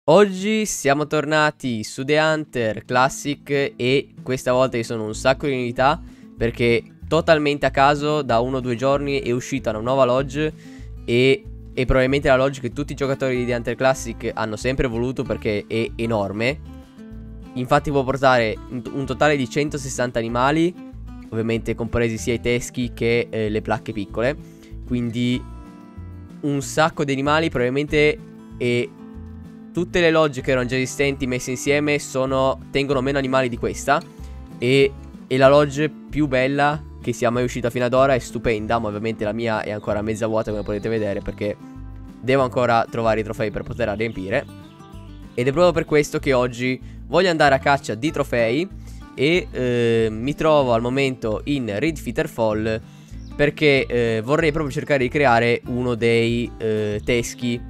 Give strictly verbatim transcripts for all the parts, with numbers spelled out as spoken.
Oggi siamo tornati su The Hunter Classic e questa volta ci sono un sacco di novità perché totalmente a caso da uno o due giorni è uscita una nuova lodge e è probabilmente la lodge che tutti i giocatori di The Hunter Classic hanno sempre voluto perché è enorme. Infatti può portare un totale di centosessanta animali, ovviamente compresi sia i teschi che eh, le placche piccole, quindi un sacco di animali probabilmente. E tutte le lodge che erano già esistenti messe insieme sono, tengono meno animali di questa. E è la lodge più bella che sia mai uscita fino ad ora. È stupenda, ma ovviamente la mia è ancora mezza vuota, come potete vedere, perché devo ancora trovare i trofei per poterla riempire. Ed è proprio per questo che oggi voglio andare a caccia di trofei. E eh, mi trovo al momento in Reed Fitter Fall, perché eh, vorrei proprio cercare di creare uno dei eh, teschi.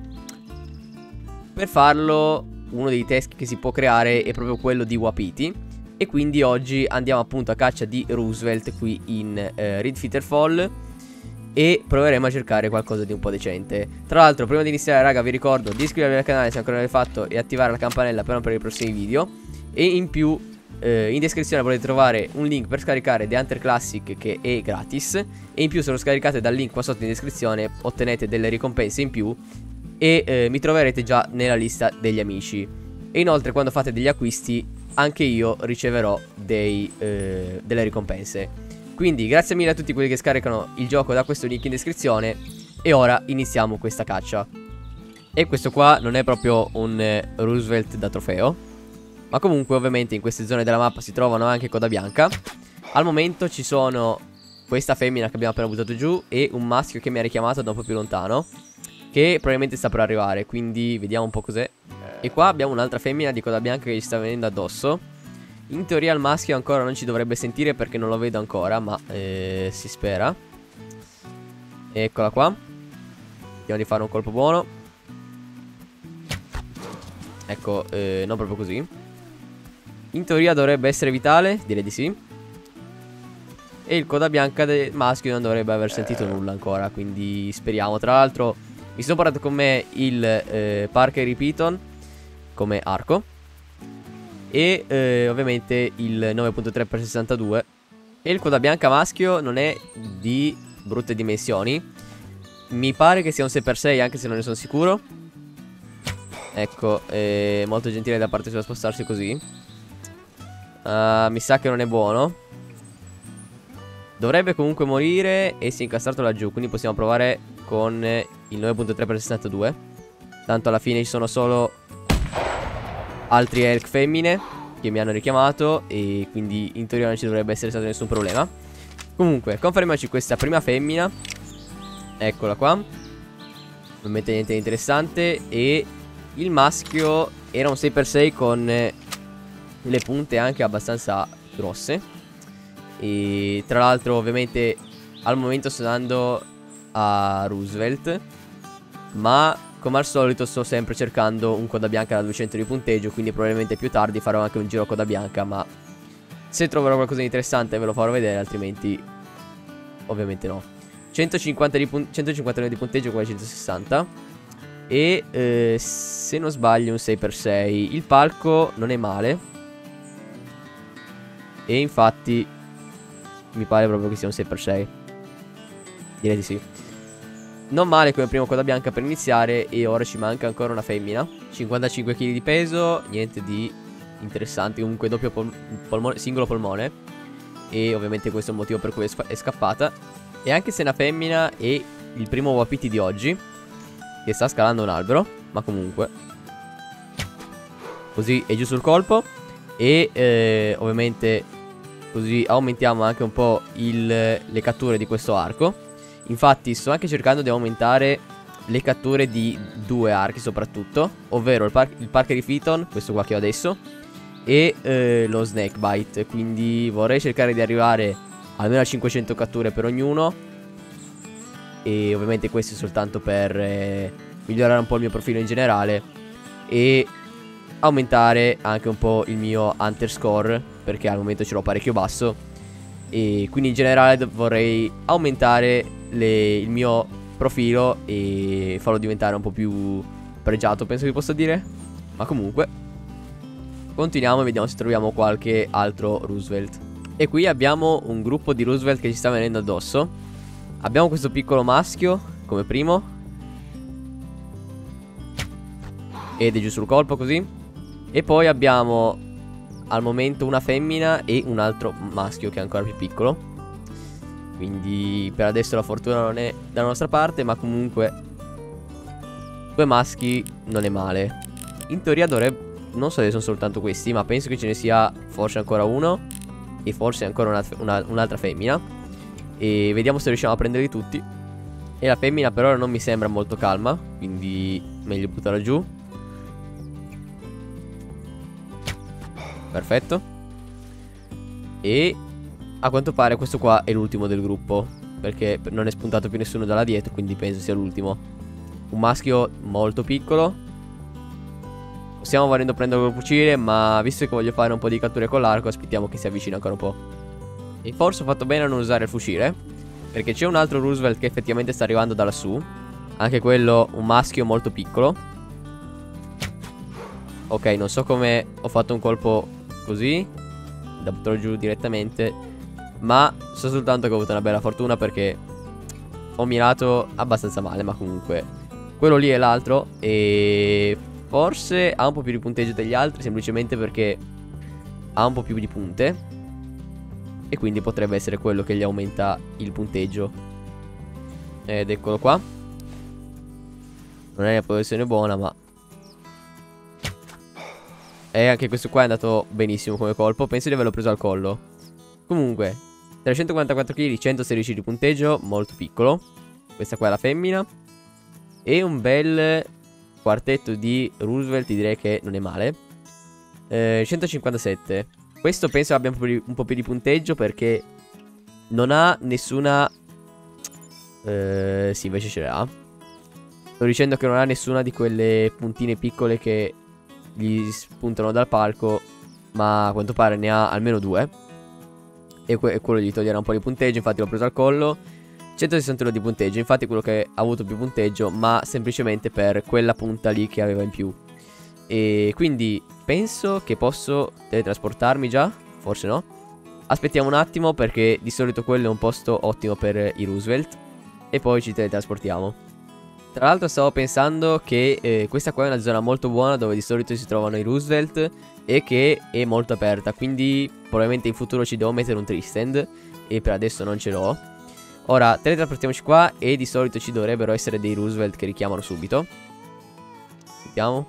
Per farlo, uno dei teschi che si può creare è proprio quello di Wapiti. E quindi oggi andiamo appunto a caccia di Roosevelt qui in eh, Reed Fitter Fall e proveremo a cercare qualcosa di un po' decente. Tra l'altro, prima di iniziare, raga, vi ricordo di iscrivervi al canale se ancora non l'avete fatto e attivare la campanella per non perdere i prossimi video. E in più eh, in descrizione potete trovare un link per scaricare The Hunter Classic, che è gratis. E in più, se lo scaricate dal link qua sotto in descrizione, ottenete delle ricompense in più e eh, mi troverete già nella lista degli amici. E inoltre, quando fate degli acquisti, anche io riceverò dei, eh, delle ricompense. Quindi grazie mille a tutti quelli che scaricano il gioco da questo link in descrizione. E ora iniziamo questa caccia. E questo qua non è proprio un eh, Roosevelt da trofeo, ma comunque ovviamente in queste zone della mappa si trovano anche coda bianca. Al momento ci sono questa femmina che abbiamo appena buttato giù e un maschio che mi ha richiamato da un po' più lontano, che probabilmente sta per arrivare, quindi vediamo un po' cos'è. E qua abbiamo un'altra femmina di coda bianca che ci sta venendo addosso. In teoria il maschio ancora non ci dovrebbe sentire perché non lo vedo ancora, ma eh, si spera. Eccola qua. Vediamo di fare un colpo buono. Ecco, eh, non proprio così. In teoria dovrebbe essere vitale, direi di sì. E il coda bianca del maschio non dovrebbe aver sentito nulla ancora, quindi speriamo. Tra l'altro mi sono portato con me il eh, Parker Repeaton come arco e eh, ovviamente il nove punto tre per sessantadue. E il coda bianca maschio non è di brutte dimensioni. Mi pare che sia un sei per sei, anche se non ne sono sicuro. Ecco, è molto gentile da parte sua spostarsi così. uh, Mi sa che non è buono. Dovrebbe comunque morire e si è incastrato laggiù, quindi possiamo provare con il nove punto tre per sessantadue. Tanto alla fine ci sono solo altri elk femmine che mi hanno richiamato e quindi in teoria non ci dovrebbe essere stato nessun problema. Comunque, confermiamoci questa prima femmina. Eccola qua. Non mette niente di interessante. E il maschio era un sei per sei con le punte anche abbastanza grosse. E tra l'altro ovviamente al momento sto andando a Roosevelt, ma come al solito sto sempre cercando un coda bianca da duecento di punteggio, quindi probabilmente più tardi farò anche un giro a coda bianca. Ma se troverò qualcosa di interessante ve lo farò vedere, altrimenti ovviamente no. centocinquanta di centocinquantanove di punteggio con centosessanta. E eh, se non sbaglio un sei per sei. Il palco non è male, e infatti mi pare proprio che sia un sei per sei. Direi di sì. Non male come primo coda bianca per iniziare. E ora ci manca ancora una femmina. cinquantacinque chili di peso. Niente di interessante. Comunque doppio pol polmone, singolo polmone. E ovviamente questo è il motivo per cui è, è scappata. E anche se è una femmina, è il primo Wapiti di oggi che sta scalando un albero. Ma comunque così è giù sul colpo. E eh, ovviamente così aumentiamo anche un po' il, le catture di questo arco. Infatti sto anche cercando di aumentare le catture di due archi soprattutto, ovvero il, par il Parker Repeaton, questo qua che ho adesso, e eh, lo Snakebite. Quindi vorrei cercare di arrivare almeno a cinquecento catture per ognuno. E ovviamente questo è soltanto per eh, migliorare un po' il mio profilo in generale e aumentare anche un po' il mio Hunter Score, perché al momento ce l'ho parecchio basso. E quindi in generale vorrei aumentare le, il mio profilo e farlo diventare un po' più pregiato, penso che possa dire. Ma comunque continuiamo e vediamo se troviamo qualche altro Roosevelt. E qui abbiamo un gruppo di Roosevelt che ci sta venendo addosso. Abbiamo questo piccolo maschio come primo, ed è giù sul colpo così. E poi abbiamo al momento una femmina e un altro maschio che è ancora più piccolo. Quindi per adesso la fortuna non è dalla nostra parte, ma comunque due maschi non è male. In teoria dovrebbe, non so se sono soltanto questi, ma penso che ce ne sia forse ancora uno e forse ancora un'altra una, un'altra femmina. E vediamo se riusciamo a prenderli tutti. E la femmina per ora non mi sembra molto calma, quindi meglio buttarla giù. Perfetto. E a quanto pare questo qua è l'ultimo del gruppo, perché non è spuntato più nessuno da là dietro, quindi penso sia l'ultimo. Un maschio molto piccolo. Stiamo volendo prendere col fucile, ma visto che voglio fare un po' di catture con l'arco, aspettiamo che si avvicini ancora un po'. E forse ho fatto bene a non usare il fucile, perché c'è un altro Roosevelt che effettivamente sta arrivando da lassù. Anche quello un maschio molto piccolo. Ok, non so come ho fatto un colpo così da buttarlo giù direttamente, ma so soltanto che ho avuto una bella fortuna perché ho mirato abbastanza male. Ma comunque quello lì è l'altro, e forse ha un po' più di punteggio degli altri, semplicemente perché ha un po' più di punte, e quindi potrebbe essere quello che gli aumenta il punteggio. Ed eccolo qua. Non è una posizione buona, ma e anche questo qua è andato benissimo come colpo. Penso di averlo preso al collo. Comunque trecentoquarantaquattro chili, centosedici di punteggio, molto piccolo. Questa qua è la femmina. E un bel quartetto di Roosevelt, direi che non è male. eh, centocinquantasette. Questo penso abbia un po' di, un po' più di punteggio, perché non ha nessuna eh, sì, invece ce l'ha. Sto dicendo che non ha nessuna di quelle puntine piccole che gli spuntano dal palco, ma a quanto pare ne ha almeno due, e, que e quello gli toglierà un po' di punteggio. Infatti l'ho preso al collo. Centosessantuno di punteggio, infatti quello che ha avuto più punteggio, ma semplicemente per quella punta lì che aveva in più. E quindi penso che posso teletrasportarmi già. Forse no. Aspettiamo un attimo, perché di solito quello è un posto ottimo per i Roosevelt, e poi ci teletrasportiamo. Tra l'altro stavo pensando che eh, questa qua è una zona molto buona, dove di solito si trovano i Roosevelt, e che è molto aperta, quindi probabilmente in futuro ci devo mettere un Tristand, e per adesso non ce l'ho. Ora teletrasportiamoci qua, e di solito ci dovrebbero essere dei Roosevelt che richiamano subito. Vediamo.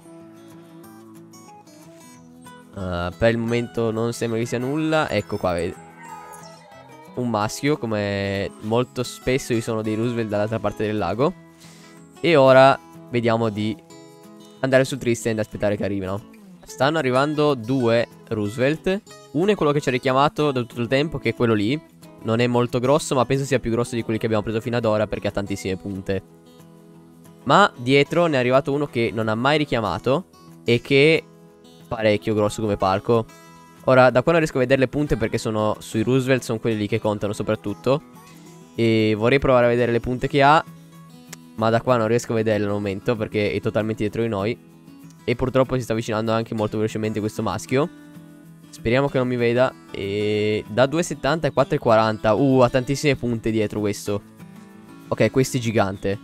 uh, Per il momento non sembra che sia nulla. Ecco qua, vedi, un maschio, come molto spesso ci sono dei Roosevelt dall'altra parte del lago. E ora vediamo di andare sul Tristan e aspettare che arrivino. Stanno arrivando due Roosevelt. Uno è quello che ci ha richiamato da tutto il tempo, che è quello lì. Non è molto grosso, ma penso sia più grosso di quelli che abbiamo preso fino ad ora, perché ha tantissime punte. Ma dietro ne è arrivato uno che non ha mai richiamato, e che è parecchio grosso come palco. Ora, da qua non riesco a vedere le punte, perché sono sui Roosevelt, sono quelli lì che contano soprattutto. E vorrei provare a vedere le punte che ha, ma da qua non riesco a vederle al momento, perché è totalmente dietro di noi. E purtroppo si sta avvicinando anche molto velocemente questo maschio. Speriamo che non mi veda. E da due virgola settanta e quattro virgola quaranta. Uh, ha tantissime punte dietro questo. Ok, questo è gigante.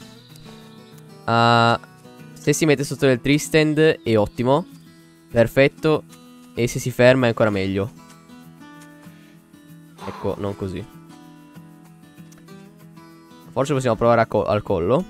uh, Se si mette sotto del Tristand è ottimo. Perfetto. E se si ferma è ancora meglio. Ecco, non così. Forse possiamo provare co al collo.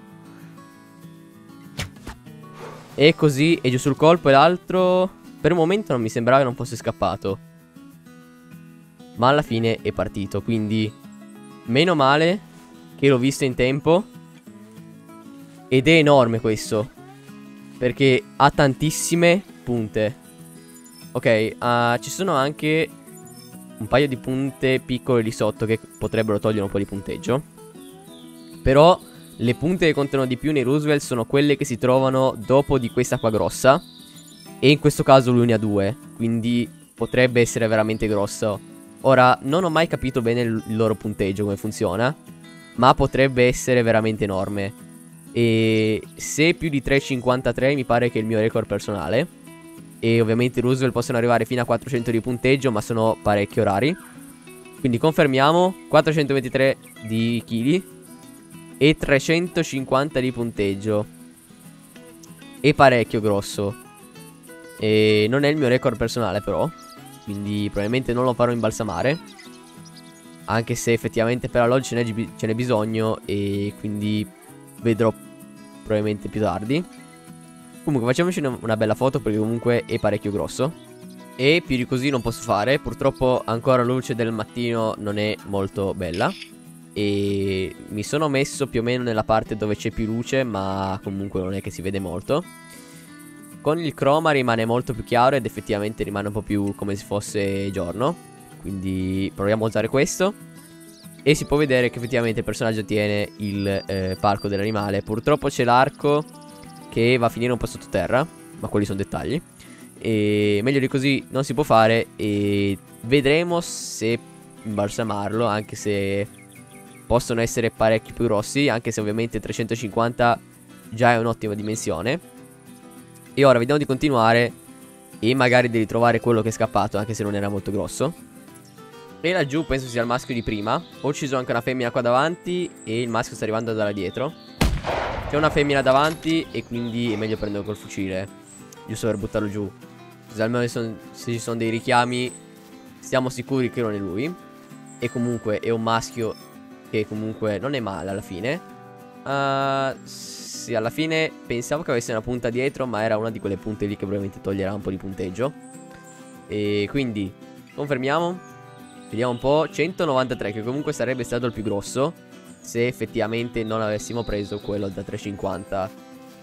E così è giù sul colpo. E l'altro per un momento non mi sembrava che non fosse scappato, ma alla fine è partito. Quindi meno male che l'ho visto in tempo. Ed è enorme questo, perché ha tantissime punte. Ok, uh, ci sono anche un paio di punte piccole lì sotto che potrebbero togliere un po' di punteggio. Però le punte che contano di più nei Roosevelt sono quelle che si trovano dopo di questa qua grossa. E in questo caso lui ne ha due, quindi potrebbe essere veramente grosso. Ora, non ho mai capito bene il loro punteggio, come funziona, ma potrebbe essere veramente enorme. E se più di tre virgola cinquantatré mi pare che è il mio record personale. E ovviamente i Roosevelt possono arrivare fino a quattrocento di punteggio, ma sono parecchio rari. Quindi confermiamo quattrocentoventitré di chili e trecentocinquanta di punteggio. E parecchio grosso. E non è il mio record personale però, quindi probabilmente non lo farò imbalsamare. Anche se effettivamente per la lodge ce n'è bisogno, e quindi vedrò probabilmente più tardi. Comunque facciamoci una bella foto, perché comunque è parecchio grosso. E più di così non posso fare. Purtroppo ancora la luce del mattino non è molto bella. E mi sono messo più o meno nella parte dove c'è più luce, ma comunque non è che si vede molto. Con il chroma rimane molto più chiaro ed effettivamente rimane un po' più come se fosse giorno. Quindi proviamo a usare questo. E si può vedere che effettivamente il personaggio tiene il eh, parco dell'animale. Purtroppo c'è l'arco che va a finire un po' sottoterra, ma quelli sono dettagli. E meglio di così non si può fare. E vedremo se imbalsamarlo, anche se possono essere parecchi più grossi, anche se ovviamente trecentocinquanta già è un'ottima dimensione. E ora vediamo di continuare e magari di ritrovare quello che è scappato, anche se non era molto grosso. E laggiù penso sia il maschio di prima. Ho ucciso anche una femmina qua davanti e il maschio sta arrivando da là dietro. C'è una femmina davanti e quindi è meglio prenderlo col fucile, giusto per buttarlo giù. Se almeno se ci sono dei richiami siamo sicuri che non è lui. E comunque è un maschio che comunque non è male alla fine. uh, Sì, alla fine pensavo che avesse una punta dietro, ma era una di quelle punte lì che probabilmente toglierà un po' di punteggio. E quindi confermiamo. Vediamo un po'. centonovantatré, che comunque sarebbe stato il più grosso se effettivamente non avessimo preso quello da tre virgola cinquanta.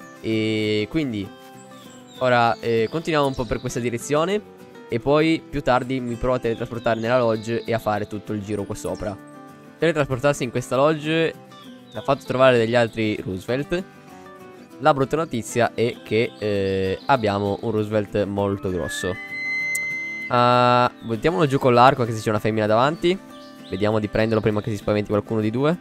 E quindi ora eh, continuiamo un po' per questa direzione. E poi più tardi mi provo a teletrasportare nella lodge e a fare tutto il giro qua sopra. Teletrasportarsi in questa lodge ha fatto trovare degli altri Roosevelt. La brutta notizia è che eh, abbiamo un Roosevelt molto grosso. uh, Buttiamolo giù con l'arco, anche se c'è una femmina davanti. Vediamo di prenderlo prima che si spaventi qualcuno di due.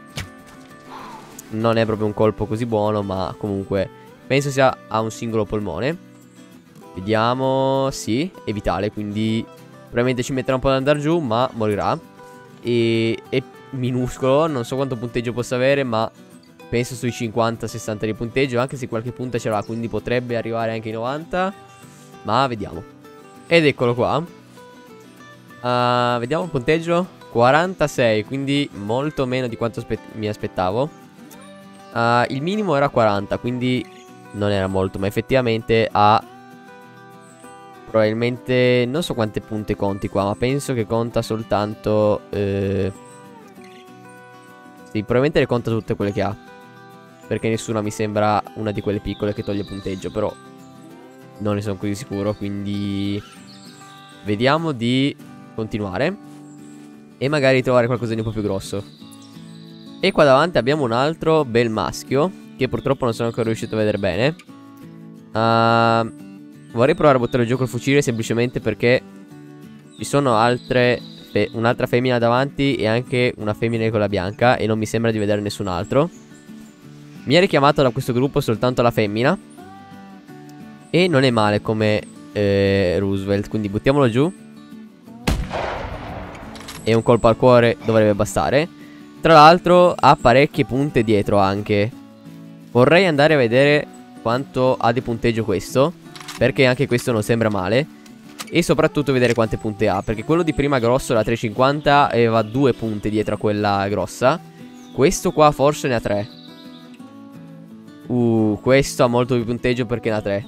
Non è proprio un colpo così buono, ma comunque penso sia a un singolo polmone. Vediamo. Sì, è vitale, quindi probabilmente ci metterà un po' ad andare giù, ma morirà. E è minuscolo, non so quanto punteggio possa avere, ma penso sui cinquanta sessanta di punteggio, anche se qualche punta ce l'ha, quindi potrebbe arrivare anche ai novanta. Ma vediamo. Ed eccolo qua. uh, Vediamo il punteggio. quarantasei, quindi molto meno di quanto mi aspettavo. uh, Il minimo era quaranta, quindi non era molto, ma effettivamente ha probabilmente non so quante punte conti qua, ma penso che conta soltanto eh... sì, probabilmente le conta tutte quelle che ha, perché nessuna mi sembra una di quelle piccole che toglie punteggio, però non ne sono così sicuro, quindi vediamo di continuare e magari trovare qualcosa di un po' più grosso. E qua davanti abbiamo un altro bel maschio che purtroppo non sono ancora riuscito a vedere bene. uh, Vorrei provare a buttare giù col fucile, semplicemente perché ci sono altre fe un'altra femmina davanti e anche una femmina con la bianca, e non mi sembra di vedere nessun altro. Mi ha richiamato da questo gruppo soltanto la femmina, e non è male come eh, Roosevelt, quindi buttiamolo giù. E un colpo al cuore dovrebbe bastare. Tra l'altro ha parecchie punte dietro anche. Vorrei andare a vedere quanto ha di punteggio questo, perché anche questo non sembra male. E soprattutto vedere quante punte ha, perché quello di prima grosso, la tre virgola cinquanta, aveva due punte dietro a quella grossa. Questo qua forse ne ha tre. Uh, questo ha molto più punteggio perché ne ha tre.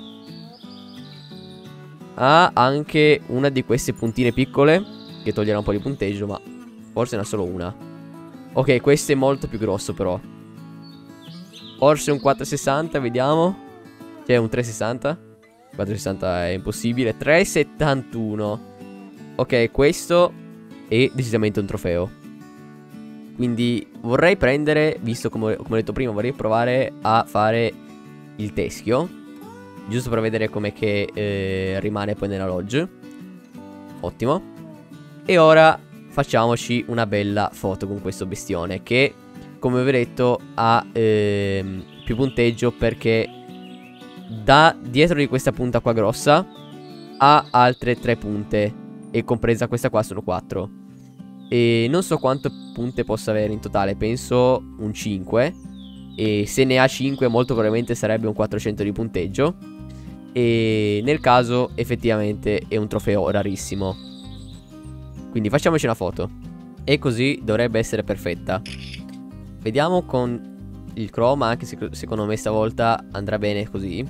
Ha anche una di queste puntine piccole che toglierà un po' di punteggio, ma forse ne ha solo una. Ok, questo è molto più grosso però. Forse un quattro virgola sessanta, vediamo. C'è un tre virgola sessanta. quattro virgola sessanta è impossibile. tre virgola settantuno. Ok, questo è decisamente un trofeo. Quindi vorrei prendere, visto come, come ho detto prima, vorrei provare a fare il teschio, giusto per vedere com'è che eh, rimane poi nella lodge. Ottimo. E ora facciamoci una bella foto con questo bestione, che come vi ho detto ha ehm, più punteggio perché da dietro di questa punta qua grossa ha altre tre punte e compresa questa qua sono quattro. E non so quante punte possa avere in totale, penso un cinque. E se ne ha cinque molto probabilmente sarebbe un quattrocento di punteggio. E nel caso effettivamente è un trofeo rarissimo. Quindi facciamoci una foto. E così dovrebbe essere perfetta. Vediamo con il chroma, anche se secondo me stavolta andrà bene così.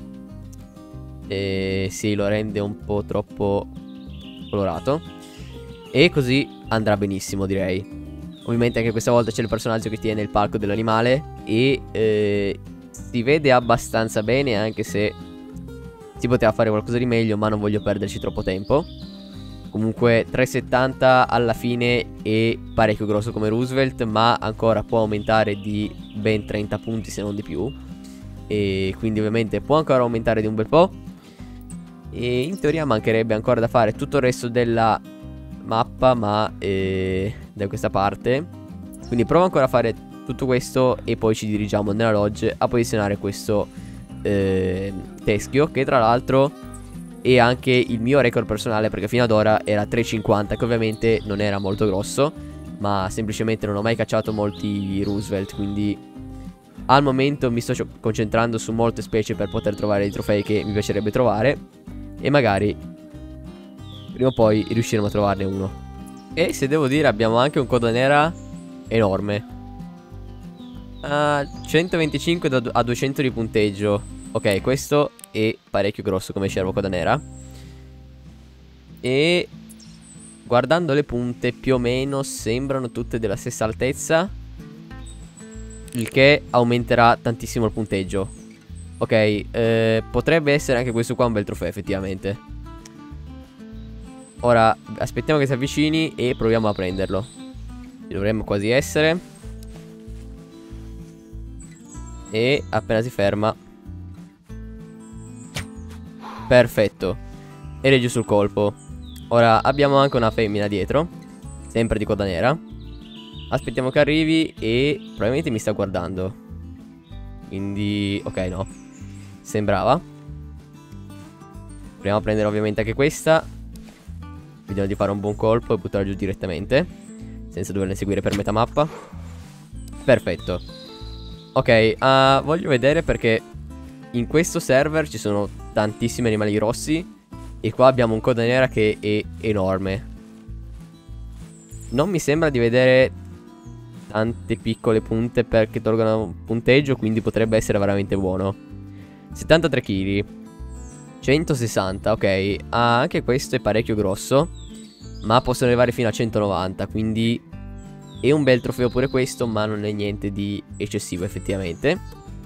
E sì, lo rende un po' troppo colorato. E così andrà benissimo, direi. Ovviamente anche questa volta c'è il personaggio che tiene il palco dell'animale. E eh, si vede abbastanza bene, anche se si poteva fare qualcosa di meglio, ma non voglio perderci troppo tempo. Comunque tre virgola settanta alla fine è parecchio grosso come Roosevelt, ma ancora può aumentare di ben trenta punti se non di più. E quindi ovviamente può ancora aumentare di un bel po'. E in teoria mancherebbe ancora da fare tutto il resto della mappa, ma eh, da questa parte. Quindi provo ancora a fare tutto questo e poi ci dirigiamo nella lodge a posizionare questo eh, teschio, che tra l'altro è anche il mio record personale, perché fino ad ora era tre virgola cinquanta, che ovviamente non era molto grosso, ma semplicemente non ho mai cacciato molti Roosevelt, quindi al momento mi sto concentrando su molte specie per poter trovare i trofei che mi piacerebbe trovare. E magari prima o poi riusciremo a trovarne uno. E se devo dire abbiamo anche un coda nera enorme, uh, centoventicinque a duecento di punteggio. Ok, questo è parecchio grosso come cervo coda nera. E guardando le punte più o meno sembrano tutte della stessa altezza, il che aumenterà tantissimo il punteggio. Ok, eh, potrebbe essere anche questo qua un bel trofeo effettivamente. Ora aspettiamo che si avvicini e proviamo a prenderlo. Dovremmo quasi essere. E appena si ferma, perfetto, ed è giù sul colpo. Ora abbiamo anche una femmina dietro, sempre di coda nera. Aspettiamo che arrivi e probabilmente mi sta guardando. Quindi ok, no, sembrava. Proviamo a prendere ovviamente anche questa. Vediamo di fare un buon colpo e buttarla giù direttamente, senza doverle seguire per metà mappa. Perfetto. Ok, uh, voglio vedere perché in questo server ci sono tantissimi animali grossi e qua abbiamo un coda nera che è enorme. Non mi sembra di vedere tante piccole punte perché tolgono punteggio, quindi potrebbe essere veramente buono. settantatré chili, centosessanta, ok. Ah, anche questo è parecchio grosso, ma possono arrivare fino a centonovanta, quindi è un bel trofeo pure questo, ma non è niente di eccessivo effettivamente.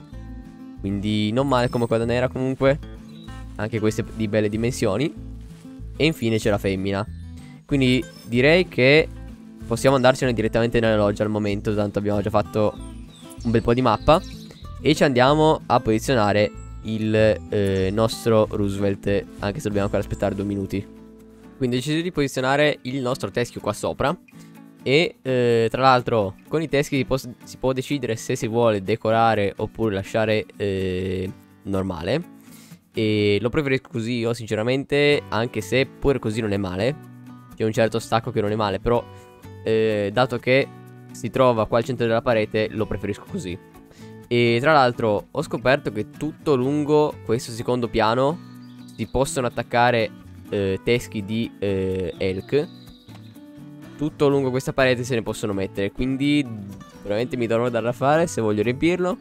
Quindi non male come coda nera comunque. Anche queste di belle dimensioni. E infine c'è la femmina. Quindi direi che possiamo andarcene direttamente nella loggia al momento, tanto abbiamo già fatto un bel po' di mappa. E ci andiamo a posizionare il eh, nostro Roosevelt, anche se dobbiamo ancora aspettare due minuti. Quindi ho deciso di posizionare il nostro teschio qua sopra. E eh, tra l'altro con i teschi si può, si può decidere se si vuole decorare oppure lasciare eh, normale. E lo preferisco così io sinceramente, anche se pure così non è male. C'è un certo stacco che non è male, però eh, dato che si trova qua al centro della parete lo preferisco così. E tra l'altro ho scoperto che tutto lungo questo secondo piano si possono attaccare eh, teschi di eh, elk. Tutto lungo questa parete se ne possono mettere, quindi probabilmente mi dovrò dare da fare se voglio riempirlo.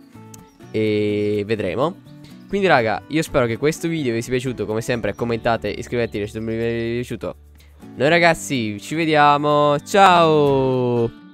E vedremo. Quindi raga, io spero che questo video vi sia piaciuto. Come sempre commentate, iscrivetevi se non vi è piaciuto. Noi ragazzi ci vediamo, ciao.